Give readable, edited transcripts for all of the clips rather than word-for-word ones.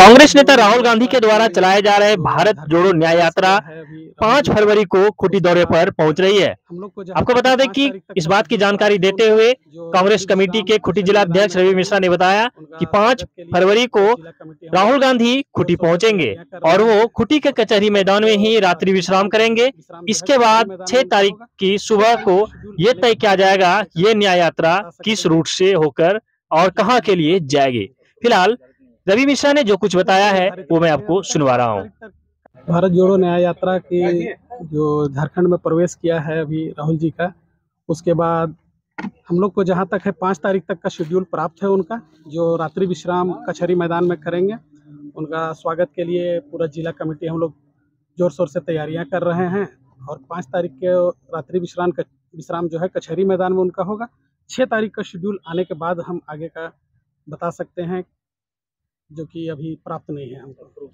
कांग्रेस नेता राहुल गांधी के द्वारा चलाए जा रहे भारत जोड़ो न्याय यात्रा 5 फरवरी को खूंटी दौरे पर पहुंच रही है। आपको बता दें कि इस बात की जानकारी देते हुए कांग्रेस कमेटी के खूंटी जिला अध्यक्ष रवि मिश्रा ने बताया कि 5 फरवरी को राहुल गांधी खूंटी पहुंचेंगे और वो खूंटी के कचहरी मैदान में ही रात्रि विश्राम करेंगे। इसके बाद 6 तारीख की सुबह को ये तय किया जाएगा ये न्याय यात्रा किस रूट से होकर और कहां के लिए जाएगी। फिलहाल रवि मिश्रा ने जो कुछ बताया है वो मैं आपको सुनवा रहा हूँ। भारत जोड़ो न्याय यात्रा की जो झारखंड में प्रवेश किया है अभी राहुल जी का, उसके बाद हम लोग को जहां तक है 5 तारीख तक का शेड्यूल प्राप्त है उनका, जो रात्रि विश्राम कचहरी मैदान में करेंगे। उनका स्वागत के लिए पूरा जिला कमेटी हम लोग जोर शोर से तैयारियां कर रहे हैं और 5 तारीख के रात्रि विश्राम जो है कचहरी मैदान में उनका होगा। 6 तारीख का शेड्यूल आने के बाद हम आगे का बता सकते हैं, जो कि अभी प्राप्त नहीं है, हमको पूर्व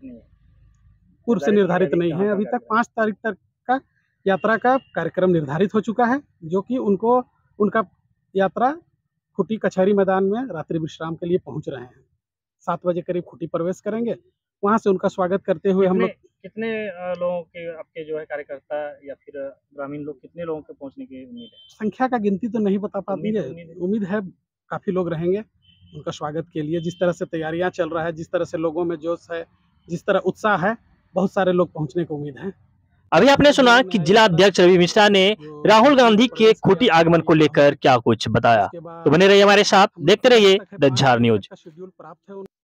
से निर्धारित नहीं है। अभी तक 5 तारीख तक का यात्रा का कार्यक्रम निर्धारित हो चुका है, जो कि उनका यात्रा खूंटी कचहरी मैदान में रात्रि विश्राम के लिए पहुंच रहे हैं। 7 बजे करीब खूंटी प्रवेश करेंगे, वहां से उनका स्वागत करते हुए हम लोग कितने लोगों के आपके जो है कार्यकर्ता या फिर ग्रामीण लोग कितने लोगों के पहुंचने की उम्मीद है? संख्या का गिनती तो नहीं बता पाती है, उम्मीद है काफी लोग रहेंगे उनका स्वागत के लिए। जिस तरह से तैयारियां चल रहा है, जिस तरह से लोगों में जोश है, जिस तरह उत्साह है, बहुत सारे लोग पहुंचने की उम्मीद है। अभी आपने सुना कि जिला अध्यक्ष रवि मिश्रा ने राहुल गांधी के खूंटी आगमन को लेकर क्या कुछ बताया। तो बने रहिए हमारे साथ, देखते रहिए द झार न्यूज।